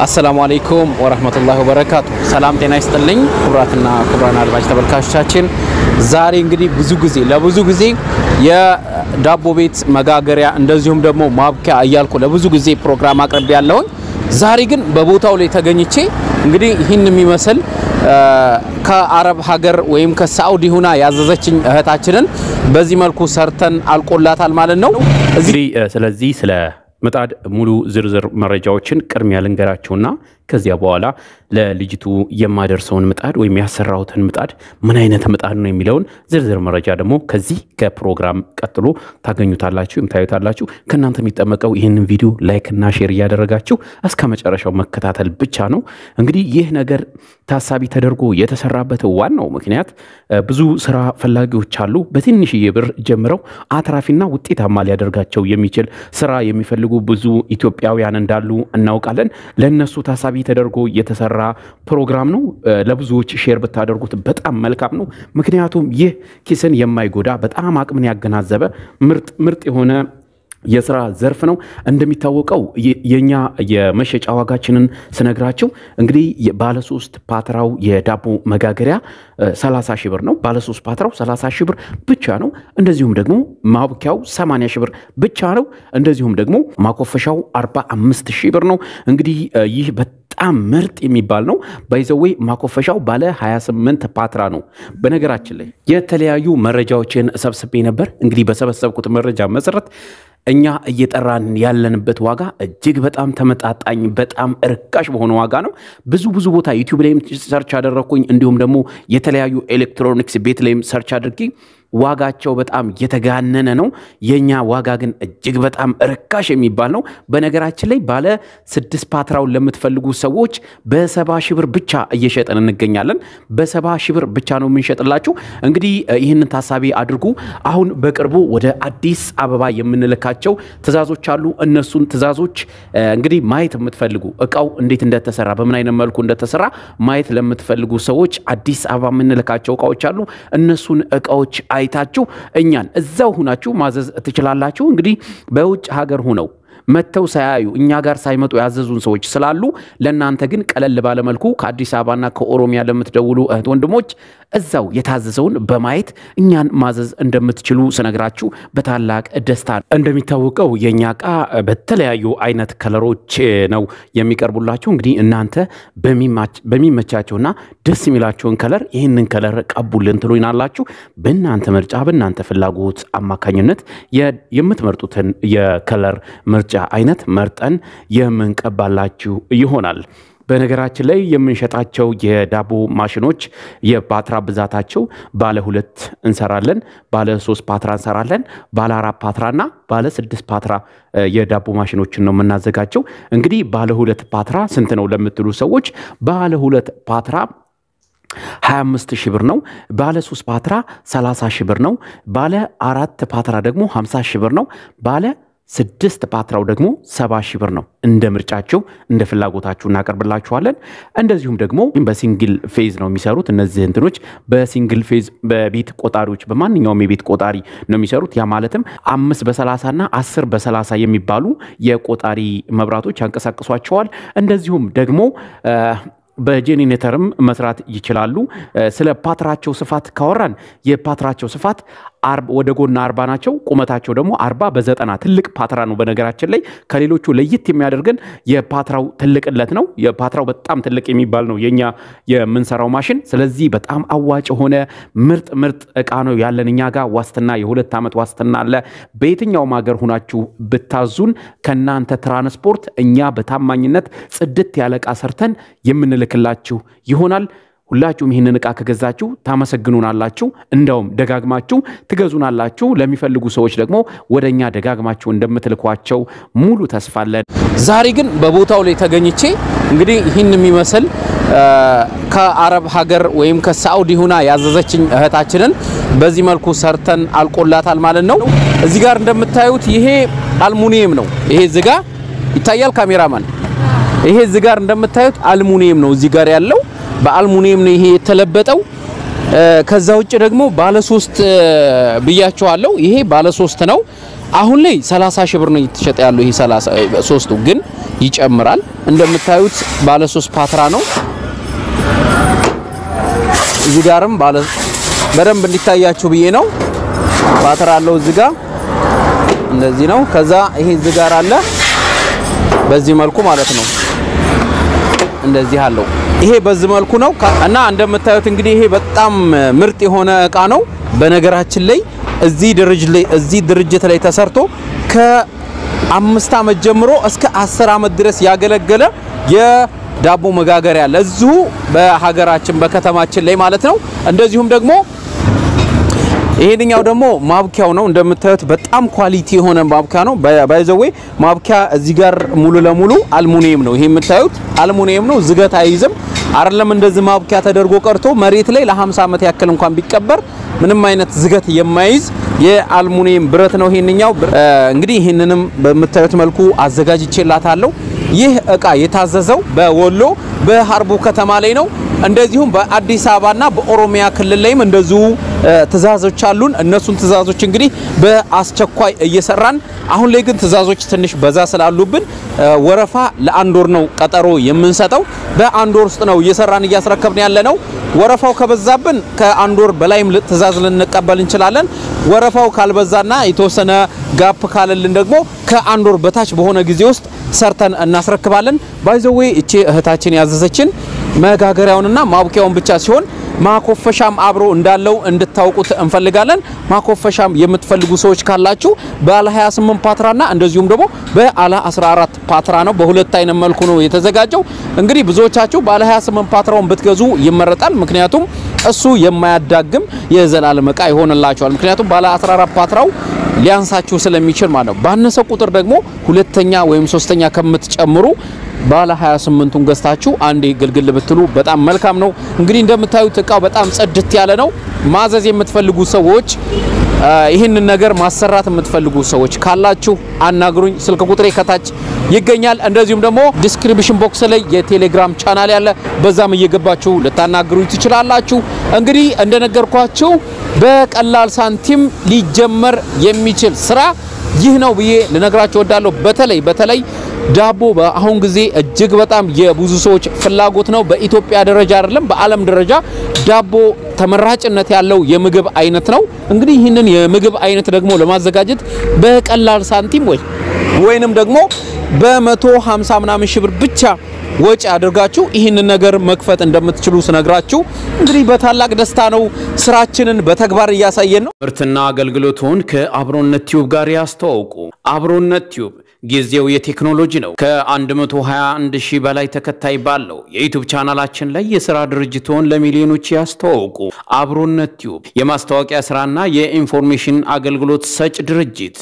السلام عليكم ورحمة الله وبركاته. سلام تينا يستلين كبراتنا كبرانا الباج تبركاشتاችን ዛሬ እንግዲህ ለብዙ ጊዜ የዳቦ ቤት መጋገሪያ እንደዚሁም ደግሞ ማብቂያ እያልኩ ለብዙ ጊዜ ፕሮግራም አቅርቤ ያለው ዛሬ ግን በቦታው ላይ ተገኝቼ እንግዲህ ይህን የሚመስል ከአረብ ሀገር ወይም ከሳውዲ ሆና ያዘዘችኝ እህታችንን በዚህ መልኩ ሰርተን አልቆላታል ማለት ነው። ስለዚህ ስለ ምጣድ ሙሉ ዝርዝር መረጃዎችን ቅድሚያ ልንገራቸውና ከዚያ በኋላ ለልጅቱ የማደርሰውን ምጣድ ወይም ያሰራውትን ምጣድ ምን አይነት ምጣድ ነው የሚለውን ዝርዝር መረጃ ደግሞ ከዚህ ከፕሮግራም ቀጥሎ ታገኙታላችሁ ታዩታላችሁ። ከናንተ የሚጠመቀው ይሄንን ቪዲዮ ላይክ እና ሼር ያደረጋችሁ እስከ መጨረሻው መከታተል ብቻ ነው። እንግዲህ ይህ ነገር ታሳቢ ተደርጎ የተሰራበት ዋናው ምክንያት ብዙ ስራ ፈላጊዎች አሉ በትንሽ የብር ጀምረው አትራፊና ውጤታማ ሊያደርጋቸው የሚችል ስራ የሚፈልጉ ብዙ ኢትዮጵያውያን እንዳሉ እናውቃለን። ለነሱ ታሳቢ ተደርጎ የተሰራ ፕሮግራም ነው። ለብዙዎች ሼር ብታደርጉት በጣም መልካም ነው። ምክንያቱም ይህ ኪስን የማይጎዳ በጣም አቅምን ያገናዘበ ምርጥ የሆነ የስራ ዘርፍ ነው። እንደሚታወቀው የኛ የመሸጫ ዋጋችንን ስነግራችሁ እንግዲህ ባለ 3 ፓትራው የዳቦ መጋገሪያ 30 ሺህ ብር ነው። ባለ 3 ፓትራው 30 ሺህ ብር ብቻ ነው። እንደዚሁም ደግሞ ማብቂያው 80 ሺህ ብር ብቻ ነው። እንደዚሁም ደግሞ ማኮፈሻው 45 ሺህ ብር ነው። እንግዲህ ይህ በጣም ምርጥ የሚባል ነው። ባይዘዌ ማኮፈሻው ባለ 28 ፓትራ ነው። በነገራችን ላይ የተለያዩ መረጃዎችን ሰብስቤ ነበር። እንግዲህ በሰበሰብኩት መረጃ መሰረት እኛ እየጠራን ያለንበት ዋጋ እጅግ በጣም ተመጣጣኝ በጣም እርካሽ በሆነ ዋጋ ነው። ብዙ ቦታ ዩቲዩብ ላይም ሰርች አደረኩኝ እንዲሁም ደግሞ የተለያዩ ኤሌክትሮኒክስ ቤት ላይም ሰርች አድርጌ ዋጋቸው በጣም የተጋነነ ነው። የኛ ዋጋ ግን እጅግ በጣም እርካሽ የሚባል ነው። በነገራችን ላይ ባለ 6 ፓትራውን ለምትፈልጉ ሰዎች በ70 ሺህ ብር ብቻ እየሸጠን እንገኛለን። በ70 ሺህ ብር ብቻ ነው የምንሸጥላችሁ። እንግዲህ ይህንን ታሳቢ አድርጉ። አሁን በቅርቡ ወደ አዲስ አበባ የምንልካቸው ትዛዞች አሉ። እነሱን ትዛዞች እንግዲህ ማየት የምትፈልጉ እቃው እንዴት እንደተሰራ በምን አይነት መልኩ እንደተሰራ ማየት ለምትፈልጉ ሰዎች አዲስ አበባ የምንልካቸው እቃዎች አሉ። እነሱን እቃዎች አይታችሁ እኛን እዛው ሆናችሁ ማዘዝ ትችላላችሁ። እንግዲህ በውጭ ሀገር ሆነው መተው ሳያዩ እኛ ጋር ሳይመጡ ያዘዙን ሰዎች ስላሉ ለናንተ ግን ቀለል ባለ መልኩ ከአዲስ አበባና ከኦሮሚያ ለምትደውሉ እህት ወንድሞች እዛው የታዘዘውን በማየት እኛን ማዘዝ እንደምትችሉ ስነግራችሁ በታላቅ ደስታ እንደሚታወቀው የኛ ቃ በተለያዩ አይነት ከለሮች ነው የሚቀርቡላችሁ። እንግዲህ እናንተ በሚመቻቸውና ደስ የሚላችሁን ከለር ይሄንን ከለር ቀቡልን ትሉናላችሁ። በእናንተ ምርጫ በእናንተ ፍላጎት አማካኝነት የምትመርጡትን የከለር ምርጫ አይነት መርጠን የምንቀባላችሁ ይሆናል። በነገራችን ላይ የምንሸጣቸው የዳቦ ማሽኖች የፓትራ ብዛታቸው ባለ 2 እንሰራለን፣ ባለ 3 ፓትራ እንሰራለን፣ ባለ 4 ፓትራና ባለ 6 ፓትራ የዳቦ ማሽኖችን ነው የምናዘጋጀው። እንግዲህ ባለ 2 ፓትራ ስንት ነው ለምትሉ ሰዎች ባለ 2 ፓትራ 25 ሺህ ብር ነው። ባለ 3 ፓትራ 30 ሺህ ብር ነው። ባለ 4 ፓትራ ደግሞ 50 ሺህ ብር ነው። ባለ 6 ፓትራው ደግሞ 70 ሺህ ብር ነው። እንደ ምርጫቸው እንደ ፍላጎታችሁ እናቀርብላችኋለን። እንደዚሁም ደግሞ በሲንግል ፌዝ ነው የሚሰሩት እነዚህ እንትኖች በሲንግል ፌዝ በቤት ቆጣሪዎች በማንኛውም የቤት ቆጣሪ ነው የሚሰሩት። ያ ማለትም 5 በ30 እና 10 በ30 የሚባሉ የቆጣሪ መብራቶች ያንቀሳቅሷቸዋል። እንደዚሁም ደግሞ በጄኔሬተርም መስራት ይችላሉ። ስለ ፓትራቸው ስፋት ካወራን የፓትራቸው ስፋት ወደ ጎና 40 ናቸው። ቁመታቸው ደግሞ 40 በ90 ትልቅ ፓትራ ነው። በነገራችን ላይ ከሌሎቹ ለየት የሚያደርገን የፓትራው ትልቅለት ነው። የፓትራው በጣም ትልቅ የሚባል ነው የኛ የምንሰራው ማሽን። ስለዚህ በጣም አዋጭ ሆነ ምርጥ እቃ ነው ያለን እኛ ጋር ዋስትና የ2 ዓመት ዋስትና አለ። በየትኛውም ሀገር ሆናችሁ ብታዙን ከናንተ ትራንስፖርት እኛ በታማኝነት ጽድት ያለ እቃ ሰርተን የምንልክላችሁ ይሆናል። ሁላችሁም ይሄንን እቃ ከገዛችሁ ታመሰግኑናላችሁ። እንደውም ደጋግማችሁ ትገዙናላችሁ። ለሚፈልጉ ሰዎች ደግሞ ወደኛ ደጋግማችሁ እንደምትልኳቸው ሙሉ ተስፋ አለን። ዛሬ ግን በቦታው ላይ ተገኝቼ እንግዲህ ይህን የሚመስል ከአረብ ሀገር ወይም ከሳውዲ ሆና ያዘዘችኝ እህታችንን በዚህ መልኩ ሰርተን አልቆላታል ማለት ነው። እዚህ ጋር እንደምታዩት ይሄ አልሙኒየም ነው። ይሄ እዚህ ጋር ይታያል ካሜራማን። ይሄ እዚህ ጋር እንደምታዩት አልሙኒየም ነው እዚህ ጋር ያለው በአልሙኒየም ነው ይሄ የተለበጠው። ከዛ ውጭ ደግሞ ባለ 3 ብያቸዋለሁ። ይሄ ባለ 3 ነው። አሁን ላይ 30 ሺህ ብር ነው እየተሸጠ ያለው። ይሄ 33ቱ ግን ይጨምራል። እንደምታዩት ባለ 3 ፓትራ ነው እዚህ ጋርም ባለ በደንብ እንዲታያችሁ ብዬ ነው ፓትራ አለው እዚህ ጋር እንደዚህ ነው ከዛ ይሄ እዚህ ጋር አለ በዚህ መልኩ ማለት ነው እንደዚህ አለው ይሄ በዚህ መልኩ ነው እና እንደምታዩት እንግዲህ ይሄ በጣም ምርጥ የሆነ እቃ ነው በነገራችን ላይ እዚህ ድርጅት ላይ ተሰርቶ ከ5 አመት ጀምሮ እስከ 10 አመት ድረስ ያገለገለ የዳቦ መጋገሪያ አለ እዚሁ በሀገራችን በከተማችን ላይ ማለት ነው እንደዚሁም ደግሞ ይሄኛው ደግሞ ማብኪያው ነው እንደምታዩት በጣም ኳሊቲ የሆነ ማብኪያ ነው ባይዘዌ ማብኪያ እዚህ ጋር ሙሉ ለሙሉ አልሙኒየም ነው ይሄ የምታዩት አልሙኒየም ነው ዝገት አይዝም አይደለም እንደዚህ ማብኪያ ተደርጎ ቀርቶ መሬት ላይ ለ50 አመት ያክል እንኳን ቢቀበር ምንም አይነት ዝገት የማይዝ የአልሙኒየም ብረት ነው ይሄንኛው እንግዲህ ይሄንንም በመታየት መልኩ አዘጋጅቼላታለሁ ይህ እቃ የታዘዘው በወሎ በሃርቡ ከተማ ላይ ነው እንደዚሁም በአዲስ አበባና በኦሮሚያ ክልል ላይም እንደዚሁ ትዛዞች አሉን እነሱን ትዛዞች እንግዲህ በአስቸኳይ እየሰራን አሁን ላይ ግን ትዛዞች ትንሽ በዛ ስላሉብን ወረፋ ለአንድ ወር ነው ቀጠሮ የምንሰጠው በአንድ ወር ውስጥ ነው እየሰራን እያስረከብን ያለነው ወረፋው ከበዛብን ከአንድ ወር በላይም ትዛዝ ልንቀበል እንችላለን ወረፋው ካልበዛና የተወሰነ ጋፕ ካለልን ደግሞ ከአንድ ወር በታች በሆነ ጊዜ ውስጥ ሰርተን እናስረክባለን ባይዘዌ እቺ እህታችን ያዘዘችን መጋገሪያውንና ማብቂያውን ብቻ ሲሆን ማኮፈሻም አብሮ እንዳለው እንድታውቁት እንፈልጋለን ማኮፈሻም የምትፈልጉ ሰዎች ካላችሁ ባለ 28 ፓትራና እንደዚሁም ደግሞ ባለ 14 ፓትራ ነው በሁለት አይነት መልኩ ነው የተዘጋጀው እንግዲህ ብዙዎቻችሁ ባለ 28 ፓትራውን ብትገዙ ይመረጣል ምክንያቱም እሱ የማያዳግም የዘላለም ዕቃ ይሆንላችኋል ምክንያቱም ባለ 14 ፓትራው ሊያንሳችሁ ስለሚችል ማለት ነው ባነሰ ቁጥር ደግሞ ሁለተኛ ወይም ሶስተኛ ከምትጨምሩ ባለ 28ን ገዝታችሁ አንዴ ግልግል ብትሉ በጣም መልካም ነው እንግዲህ እንደምታዩት እቃው በጣም ጽድት ያለ ነው ማዘዝ የምትፈልጉ ሰዎች ይሄንን ነገር ማሰራት የምትፈልጉ ሰዎች ካላችሁ አናግሩኝ ስልክ ቁጥሬ ከታች ይገኛል እንደዚሁም ደግሞ ዲስክሪፕሽን ቦክስ ላይ የቴሌግራም ቻናል ያለ በዛም እየገባችሁ ልታናግሩኝ ትችላላችሁ እንግዲህ እንደነገርኳችሁ በቀላል ሳንቲም ሊጀመር የሚችል ስራ ይህ ነው ብዬ ልነግራችሁ ወዳለሁ በተለይ ዳቦ በአሁን ጊዜ እጅግ በጣም የብዙ ሰዎች ፍላጎት ነው በኢትዮጵያ ደረጃ አይደለም በአለም ደረጃ ዳቦ ተመራጭነት ያለው የምግብ አይነት ነው እንግዲህ ይህንን የምግብ አይነት ደግሞ ለማዘጋጀት በቀላል ሳንቲም ወይንም ደግሞ በ150 ምናምን ሺህ ብር ብቻ ወጪ አድርጋችሁ ይህንን ነገር መክፈት እንደምትችሉ ስነግራችሁ እንግዲህ በታላቅ ደስታ ነው ስራችንን በተግባር ያሳየን ነው ምርትና አገልግሎቱን ከአብሮነት ቲዩብ ጋር ያስተዋውቁ አብሮነት ቲዩብ ጊዜው የቴክኖሎጂ ነው ከ121 ሺህ በላይ ተከታይ ባለው የዩቲዩብ ቻናላችን ላይ የሥራ ድርጅቶን ለሚሊዮኖች ያስተዋውቁ አብሮነት ቲዩብ የማስተዋወቂያ ስራና የኢንፎርሜሽን አገልግሎት ሰጭ ድርጅት